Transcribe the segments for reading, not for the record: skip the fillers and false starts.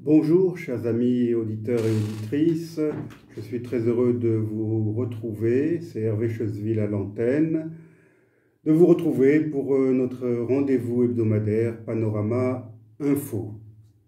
Bonjour, chers amis auditeurs et auditrices. Je suis très heureux de vous retrouver. C'est Hervé Chesville à l'antenne. De vous retrouver pour notre rendez-vous hebdomadaire Panorama Info.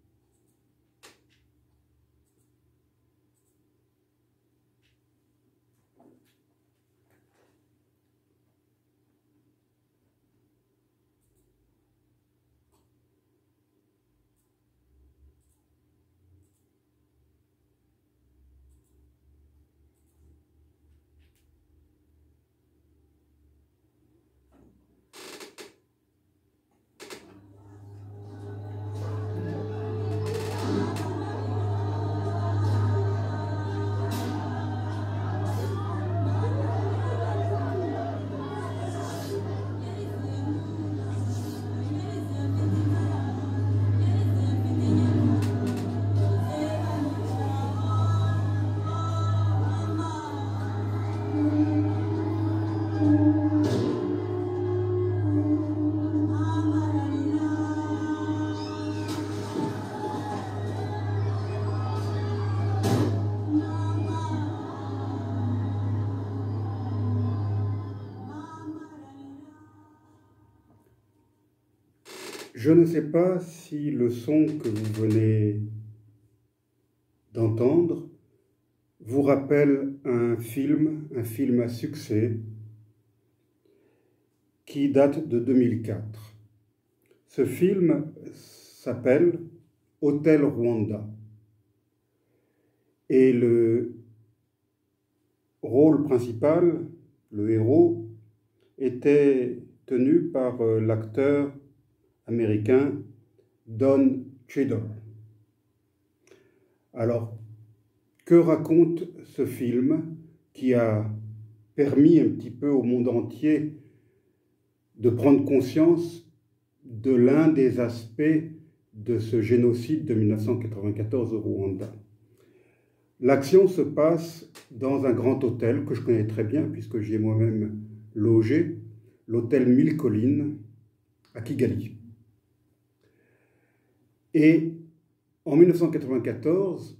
Je ne sais pas si le son que vous venez d'entendre vous rappelle un film à succès qui date de 2004. Ce film s'appelle Hôtel Rwanda et le rôle principal, le héros, était tenu par l'acteur américain Don Cheadle. Alors, que raconte ce film qui a permis un petit peu au monde entier de prendre conscience de l'un des aspects de ce génocide de 1994 au Rwanda? L'action se passe dans un grand hôtel que je connais très bien puisque j'y ai moi-même logé, l'hôtel 1000 Collines à Kigali. Et en 1994,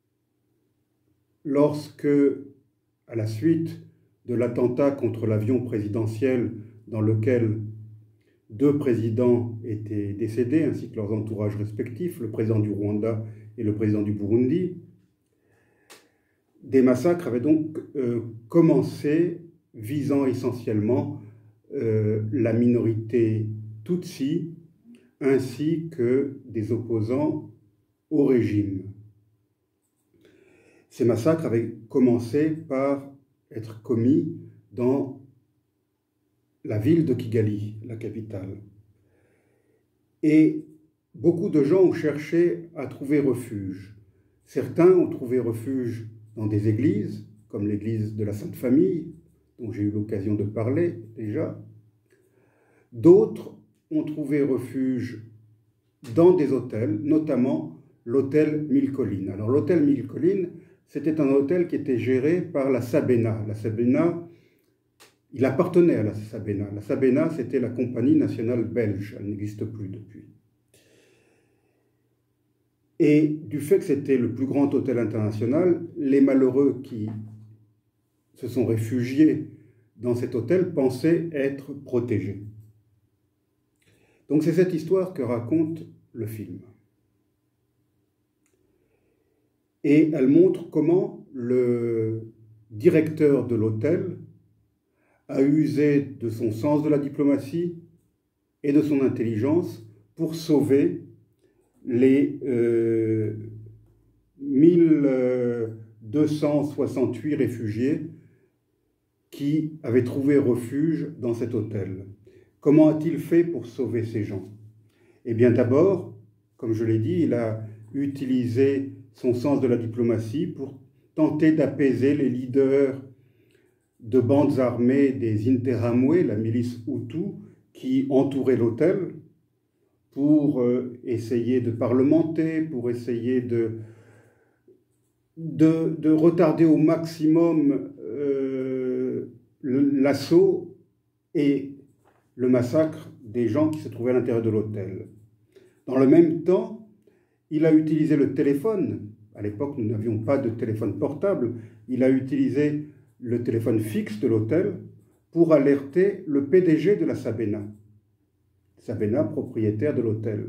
lorsque, à la suite de l'attentat contre l'avion présidentiel dans lequel deux présidents étaient décédés, ainsi que leurs entourages respectifs, le président du Rwanda et le président du Burundi, des massacres avaient donc commencé, visant essentiellement la minorité Tutsi, ainsi que des opposants au régime. Ces massacres avaient commencé par être commis dans la ville de Kigali, la capitale. Et beaucoup de gens ont cherché à trouver refuge. Certains ont trouvé refuge dans des églises, comme l'église de la Sainte Famille, dont j'ai eu l'occasion de parler déjà. D'autres ont trouvé refuge dans des hôtels, notamment l'hôtel 1000 Collines. Alors l'hôtel 1000 Collines, c'était un hôtel qui était géré par la Sabena. La Sabena, il appartenait à la Sabena. La Sabena, c'était la compagnie nationale belge. Elle n'existe plus depuis. Et du fait que c'était le plus grand hôtel international, les malheureux qui se sont réfugiés dans cet hôtel pensaient être protégés. Donc c'est cette histoire que raconte le film. Et elle montre comment le directeur de l'hôtel a usé de son sens de la diplomatie et de son intelligence pour sauver les 1268 réfugiés qui avaient trouvé refuge dans cet hôtel. Comment a-t-il fait pour sauver ces gens? Eh bien d'abord, comme je l'ai dit, il a utilisé son sens de la diplomatie pour tenter d'apaiser les leaders de bandes armées des Interahamwe, la milice Hutu, qui entourait l'hôtel, pour essayer de parlementer, pour essayer de retarder au maximum l'assaut et le massacre des gens qui se trouvaient à l'intérieur de l'hôtel. Dans le même temps, il a utilisé le téléphone. À l'époque, nous n'avions pas de téléphone portable. Il a utilisé le téléphone fixe de l'hôtel pour alerter le PDG de la Sabena. Sabena, propriétaire de l'hôtel.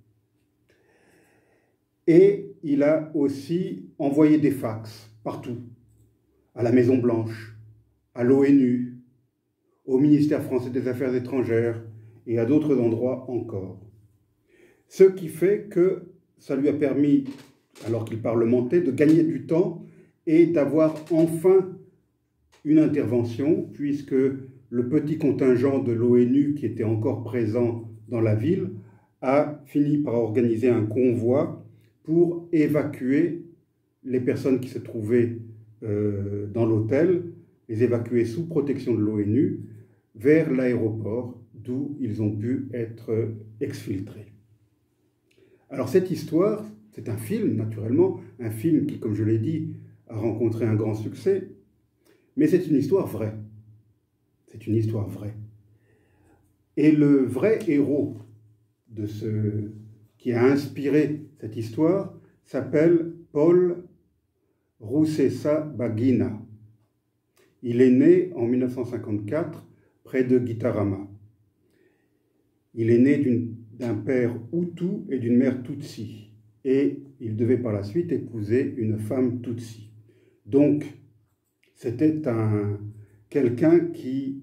Et il a aussi envoyé des fax partout, à la Maison-Blanche, à l'ONU, au ministère français des Affaires étrangères et à d'autres endroits encore. Ce qui fait que ça lui a permis, alors qu'il parlementait, de gagner du temps et d'avoir enfin une intervention, puisque le petit contingent de l'ONU qui était encore présent dans la ville a fini par organiser un convoi pour évacuer les personnes qui se trouvaient dans l'hôtel, les évacuer sous protection de l'ONU vers l'aéroport d'où ils ont pu être exfiltrés. Alors cette histoire, c'est un film naturellement, un film qui, comme je l'ai dit, a rencontré un grand succès, mais c'est une histoire vraie. C'est une histoire vraie. Et le vrai héros de qui a inspiré cette histoire s'appelle Paul Rusesabagina. Il est né en 1954 près de Gitarama. Il est né d'un père Hutu et d'une mère Tutsi. Et il devait par la suite épouser une femme Tutsi. Donc, c'était quelqu'un qui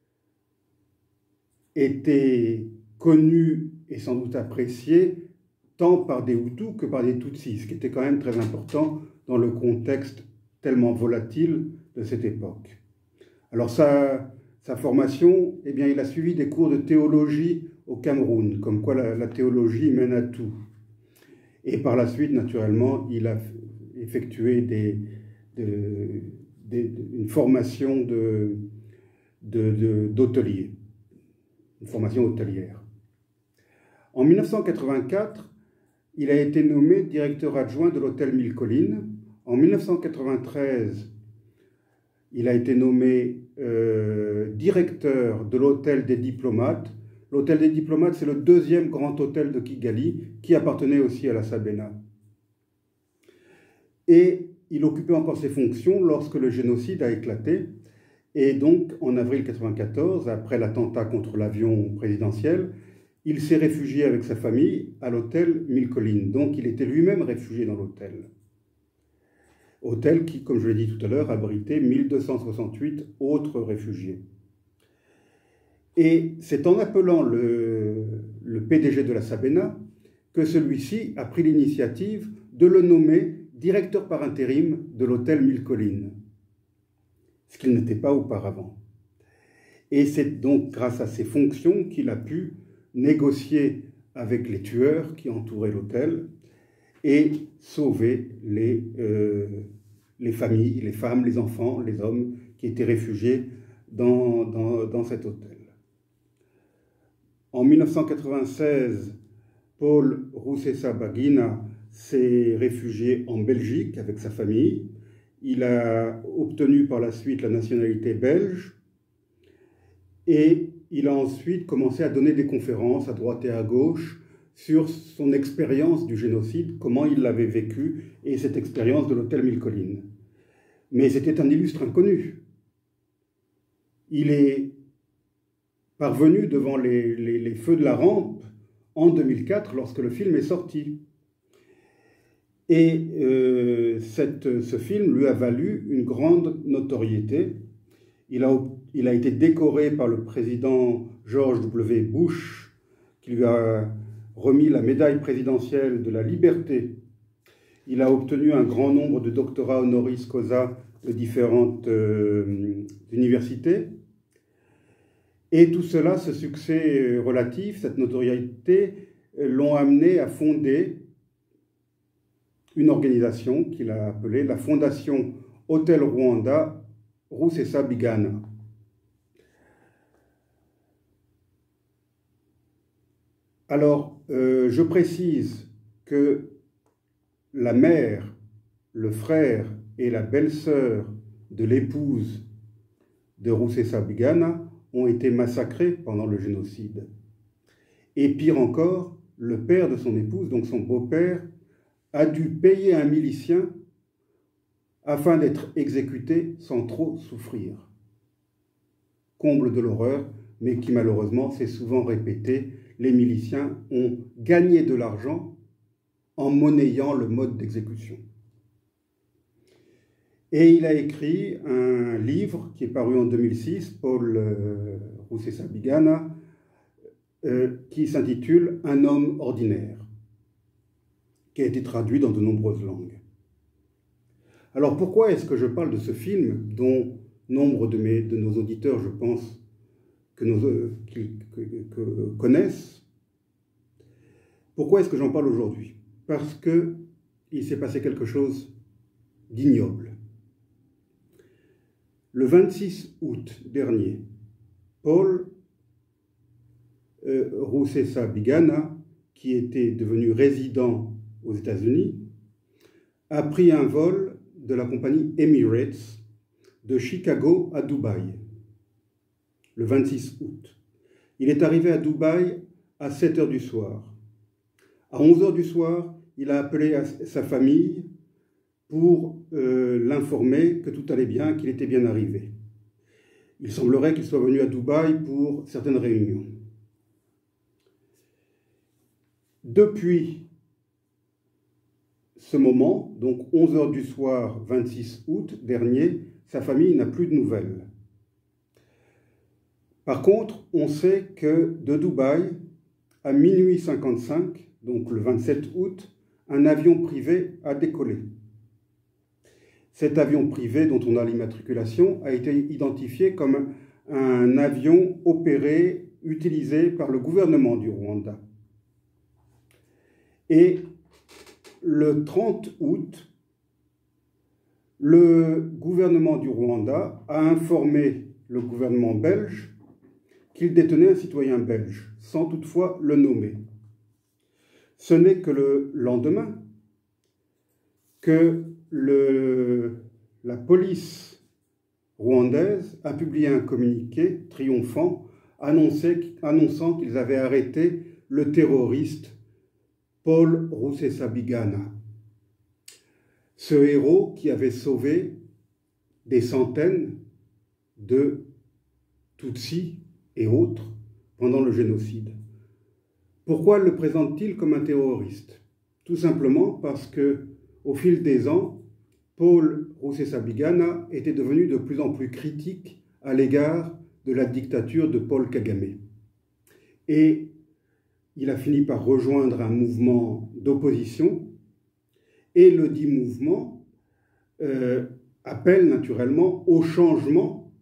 était connu et sans doute apprécié tant par des Hutus que par des Tutsis, ce qui était quand même très important dans le contexte tellement volatile de cette époque. Alors sa formation, eh bien, il a suivi des cours de théologie au Cameroun, comme quoi la théologie mène à tout. Et par la suite, naturellement, il a effectué une formation d'hôtelier, une formation hôtelière. En 1984, il a été nommé directeur adjoint de l'hôtel Mille Collines. En 1993, il a été nommé directeur de l'hôtel des diplomates. L'hôtel des diplomates, c'est le deuxième grand hôtel de Kigali, qui appartenait aussi à la Sabena. Et il occupait encore ses fonctions lorsque le génocide a éclaté. Et donc, en avril 1994, après l'attentat contre l'avion présidentiel, il s'est réfugié avec sa famille à l'hôtel Mille Collines. Donc, il était lui-même réfugié dans l'hôtel. Hôtel qui, comme je l'ai dit tout à l'heure, abritait 1268 autres réfugiés. Et c'est en appelant le PDG de la Sabena que celui-ci a pris l'initiative de le nommer directeur par intérim de l'hôtel Mille Collines, ce qu'il n'était pas auparavant. Et c'est donc grâce à ces fonctions qu'il a pu négocier avec les tueurs qui entouraient l'hôtel et sauver les familles, les femmes, les enfants, les hommes qui étaient réfugiés dans cet hôtel. En 1996, Paul Rusesabagina s'est réfugié en Belgique avec sa famille. Il a obtenu par la suite la nationalité belge et il a ensuite commencé à donner des conférences à droite et à gauche sur son expérience du génocide, comment il l'avait vécu et cette expérience de l'hôtel Mille Collines. Mais c'était un illustre inconnu. Il est parvenu devant les feux de la rampe en 2004 lorsque le film est sorti. Et ce film lui a valu une grande notoriété. Il a été décoré par le président George W. Bush, qui lui a remis la médaille présidentielle de la liberté. Il a obtenu un grand nombre de doctorats honoris causa de différentes universités. Et tout cela, ce succès relatif, cette notoriété, l'ont amené à fonder une organisation qu'il a appelée la Fondation Hôtel Rwanda Rusesabagina. Alors, je précise que la mère, le frère et la belle-sœur de l'épouse de Rusesabagina ont été massacrés pendant le génocide. Et pire encore, le père de son épouse, donc son beau-père, a dû payer un milicien afin d'être exécuté sans trop souffrir. Comble de l'horreur, mais qui malheureusement s'est souvent répété, les miliciens ont gagné de l'argent en monnayant le mode d'exécution. Et il a écrit un livre qui est paru en 2006, Paul Rusesabagina, qui s'intitule « Un homme ordinaire », qui a été traduit dans de nombreuses langues. Alors pourquoi est-ce que je parle de ce film, dont nombre de nos auditeurs, je pense, que connaissent? Pourquoi est-ce que j'en parle aujourd'hui? Parce qu'il s'est passé quelque chose d'ignoble. Le 26 août dernier, Paul Rusesabagina, qui était devenu résident aux États-Unis, a pris un vol de la compagnie Emirates de Chicago à Dubaï, le 26 août. Il est arrivé à Dubaï à 7 heures du soir. À 11 heures du soir, il a appelé sa famille pour l'informer que tout allait bien, qu'il était bien arrivé. Il semblerait qu'il soit venu à Dubaï pour certaines réunions. Depuis ce moment, donc 11 heures du soir, 26 août dernier, sa famille n'a plus de nouvelles. Par contre, on sait que de Dubaï, à minuit 55, donc le 27 août, un avion privé a décollé. Cet avion privé, dont on a l'immatriculation, a été identifié comme un avion opéré, utilisé par le gouvernement du Rwanda. Et le 30 août, le gouvernement du Rwanda a informé le gouvernement belge qu'il détenait un citoyen belge, sans toutefois le nommer. Ce n'est que le lendemain que la police rwandaise a publié un communiqué triomphant annonçant qu'ils avaient arrêté le terroriste Paul Rusesabagina, ce héros qui avait sauvé des centaines de Tutsis et autres pendant le génocide. Pourquoi le présente-t-il comme un terroriste? Tout simplement parce que, au fil des ans, Paul Rusesabagina était devenu de plus en plus critique à l'égard de la dictature de Paul Kagame. Et il a fini par rejoindre un mouvement d'opposition, et le dit mouvement appelle naturellement au changement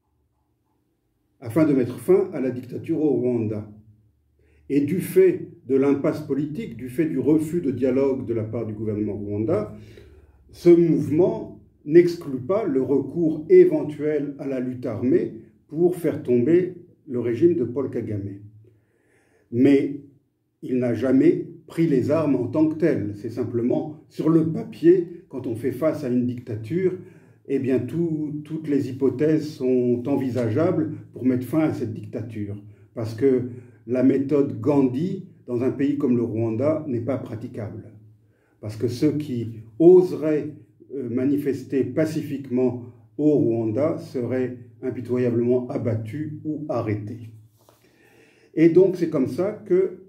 afin de mettre fin à la dictature au Rwanda. Et du fait de l'impasse politique, du fait du refus de dialogue de la part du gouvernement rwanda, ce mouvement n'exclut pas le recours éventuel à la lutte armée pour faire tomber le régime de Paul Kagame. Mais il n'a jamais pris les armes en tant que tel. C'est simplement sur le papier, quand on fait face à une dictature, eh bien toutes les hypothèses sont envisageables pour mettre fin à cette dictature. Parce que la méthode Gandhi, dans un pays comme le Rwanda, n'est pas praticable. Parce que ceux qui oseraient manifester pacifiquement au Rwanda seraient impitoyablement abattus ou arrêtés. Et donc c'est comme ça que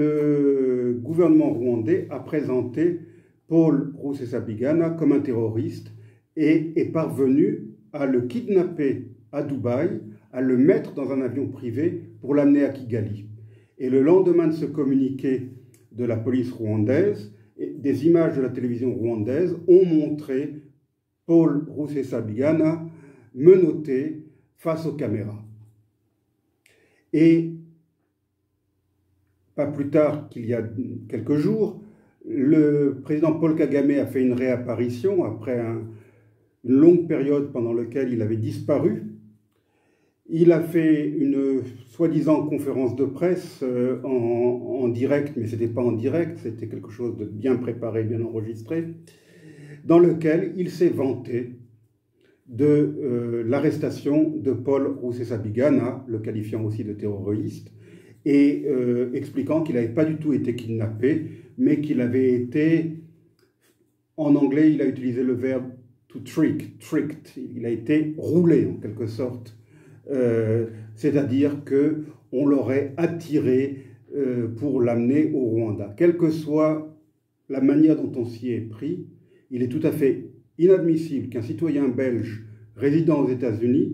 le gouvernement rwandais a présenté Paul Rusesabagina comme un terroriste et est parvenu à le kidnapper à Dubaï, à le mettre dans un avion privé pour l'amener à Kigali. Et le lendemain de ce communiqué de la police rwandaise, des images de la télévision rwandaise ont montré Paul Rusesabagina menotté face aux caméras. Et pas plus tard qu'il y a quelques jours, le président Paul Kagame a fait une réapparition après une longue période pendant laquelle il avait disparu. Il a fait une soi-disant conférence de presse en direct, mais ce n'était pas en direct, c'était quelque chose de bien préparé, bien enregistré, dans lequel il s'est vanté de l'arrestation de Paul Rusesabagina, le qualifiant aussi de terroriste, et expliquant qu'il n'avait pas du tout été kidnappé, mais qu'il avait été En anglais, il a utilisé le verbe to trick, tricked. Il a été roulé en quelque sorte. C'est-à-dire qu'on l'aurait attiré pour l'amener au Rwanda. Quelle que soit la manière dont on s'y est pris, il est tout à fait inadmissible qu'un citoyen belge résidant aux États-Unis,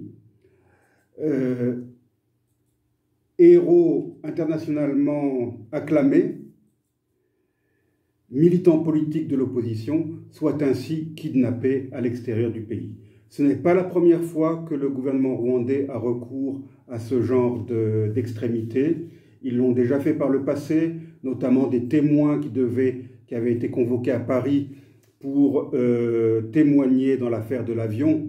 héros internationalement acclamé, militant politique de l'opposition, soit ainsi kidnappé à l'extérieur du pays. Ce n'est pas la première fois que le gouvernement rwandais a recours à ce genre d'extrémité. Ils l'ont déjà fait par le passé, notamment des témoins qui avaient été convoqués à Paris pour témoigner dans l'affaire de l'avion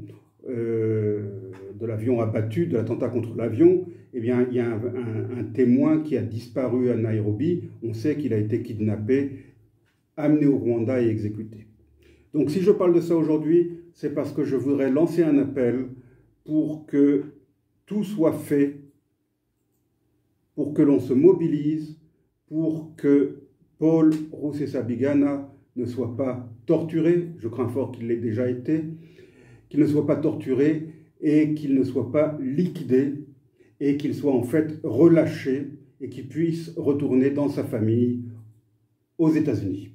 abattu, de l'attentat contre l'avion. Eh bien, il y a un témoin qui a disparu à Nairobi. On sait qu'il a été kidnappé, amené au Rwanda et exécuté. Donc si je parle de ça aujourd'hui, c'est parce que je voudrais lancer un appel pour que tout soit fait, pour que l'on se mobilise, pour que Paul Rusesabagina ne soit pas torturé, je crains fort qu'il l'ait déjà été, qu'il ne soit pas torturé et qu'il ne soit pas liquidé et qu'il soit en fait relâché et qu'il puisse retourner dans sa famille aux États-Unis.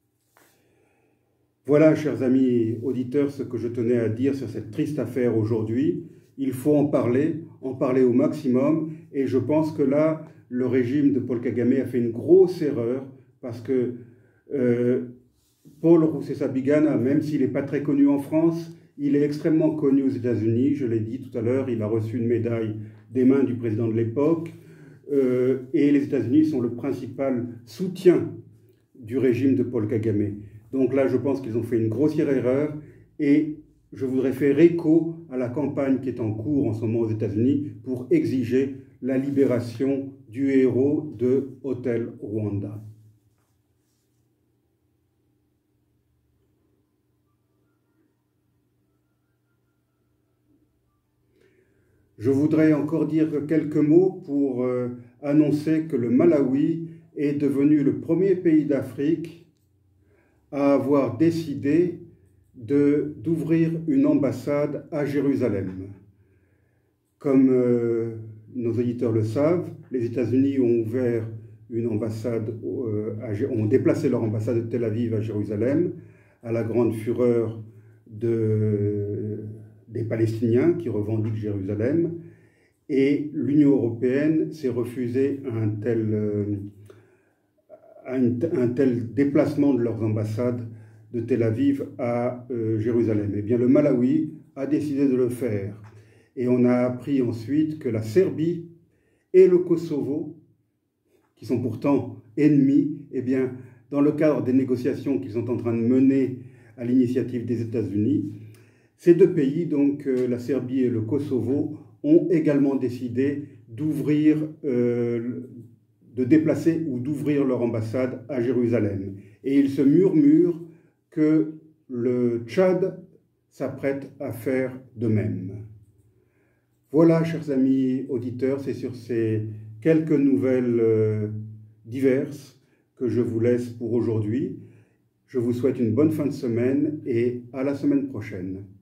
Voilà, chers amis auditeurs, ce que je tenais à dire sur cette triste affaire aujourd'hui. Il faut en parler au maximum, et je pense que là, le régime de Paul Kagame a fait une grosse erreur, parce que Paul Rusesabagina, même s'il n'est pas très connu en France, il est extrêmement connu aux États-Unis. Je l'ai dit tout à l'heure, il a reçu une médaille des mains du président de l'époque, et les États-Unis sont le principal soutien du régime de Paul Kagame. Donc là, je pense qu'ils ont fait une grossière erreur, et je voudrais faire écho à la campagne qui est en cours en ce moment aux États-Unis pour exiger la libération du héros de Hotel Rwanda. Je voudrais encore dire quelques mots pour annoncer que le Malawi est devenu le premier pays d'Afrique à avoir décidé d'ouvrir une ambassade à Jérusalem. Comme nos auditeurs le savent, les États-Unis ont ouvert une ambassade, ont déplacé leur ambassade de Tel Aviv à Jérusalem, à la grande fureur des Palestiniens qui revendiquent Jérusalem, et l'Union européenne s'est refusée à un tel déplacement de leurs ambassades de Tel Aviv à Jérusalem. Eh bien, le Malawi a décidé de le faire. Et on a appris ensuite que la Serbie et le Kosovo, qui sont pourtant ennemis, eh bien, dans le cadre des négociations qu'ils sont en train de mener à l'initiative des États-Unis, ces deux pays, donc la Serbie et le Kosovo, ont également décidé de déplacer ou d'ouvrir leur ambassade à Jérusalem. Et il se murmure que le Tchad s'apprête à faire de même. Voilà, chers amis auditeurs, c'est sur ces quelques nouvelles diverses que je vous laisse pour aujourd'hui. Je vous souhaite une bonne fin de semaine et à la semaine prochaine.